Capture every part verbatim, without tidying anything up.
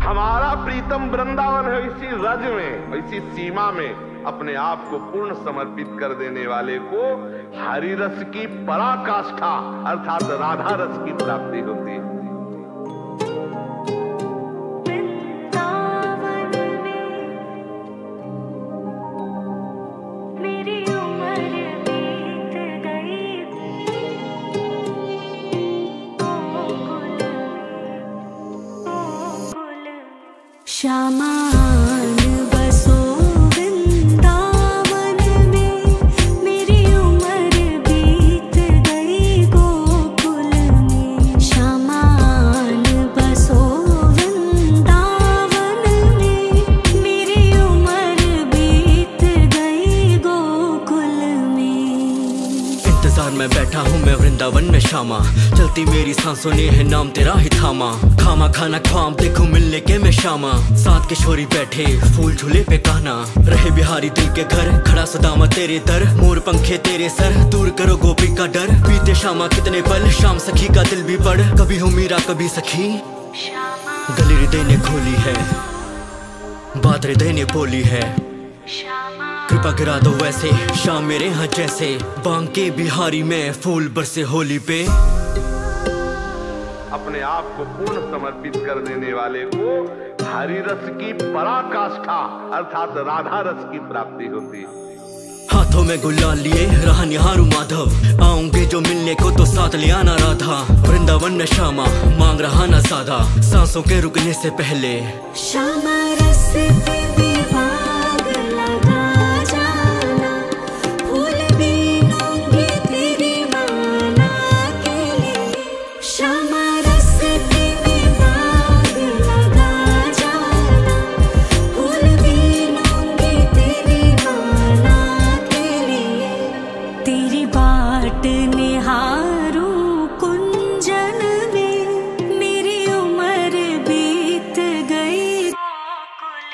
हमारा प्रीतम वृंदावन है इसी रज में, इसी सीमा में अपने आप को पूर्ण समर्पित कर देने वाले को हरि रस की पराकाष्ठा अर्थात राधा रस की प्राप्ति होती है। श्यामान बसो वृंदावन में, मेरी उम्र बीत गई गोकुल में। श्यामान बसो वृंदावन में, मेरी उम्र बीत गई गोकुल में। इंतजार में बैठा हूँ मैं वृंदावन में श्यामा, चलती मेरी सांसों ने है नाम तेरा ही थामा। खामा खाना ख्वाब देखूं मिलने के मैं श्यामा, साथ किशोरी बैठे फूल झूले पे कहना। रहे बिहारी दिल के घर खड़ा सदामा तेरे दर, मोर पंखे तेरे सर दूर करो गोपी का डर। बीते श्यामा कितने पल, शाम सखी का दिल भी पड़, कभी हो मीरा कभी सखी। गली हृदय ने खोली है, बात हृदय ने बोली है। कृपा गिरा दो वैसे शाम मेरे यहाँ जैसे, बांके बिहारी में फूल बरसे होली पे। अपने आप को पूर्ण समर्पित कर देने वाले को हरि रस की पराकाष्ठा अर्थात राधा रस की प्राप्ति होती है। हाथों में गुलाल लिए रहा निहारू माधव, आऊंगे जो मिलने को तो साथ ले आना राधा। वृंदावन में श्यामा मांग रहा ना ज्यादा, सांसों के रुकने से पहले। श्यामा रस पे विभाग लगा जाना, फूल बीनूंगी तेरी माला के लिए। श्यामा निहारू कुंजन में, मेरी उम्र बीत गई गोकुल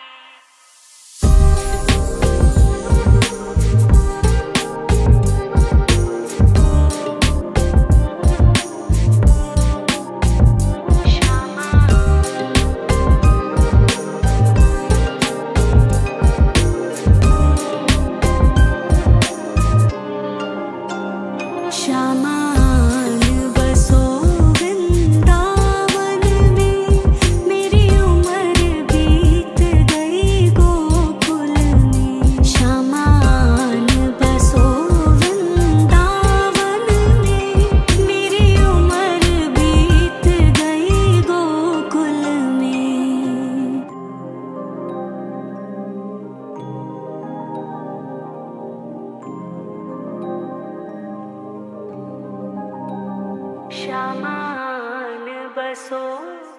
में। श्यामान बसो वृंदावन में, मेरी उम्र बीत गई गोकुल में। श्यामान बसो वृंदावन में, मेरी उम्र बीत गई गोकुल में। श्यामान बसो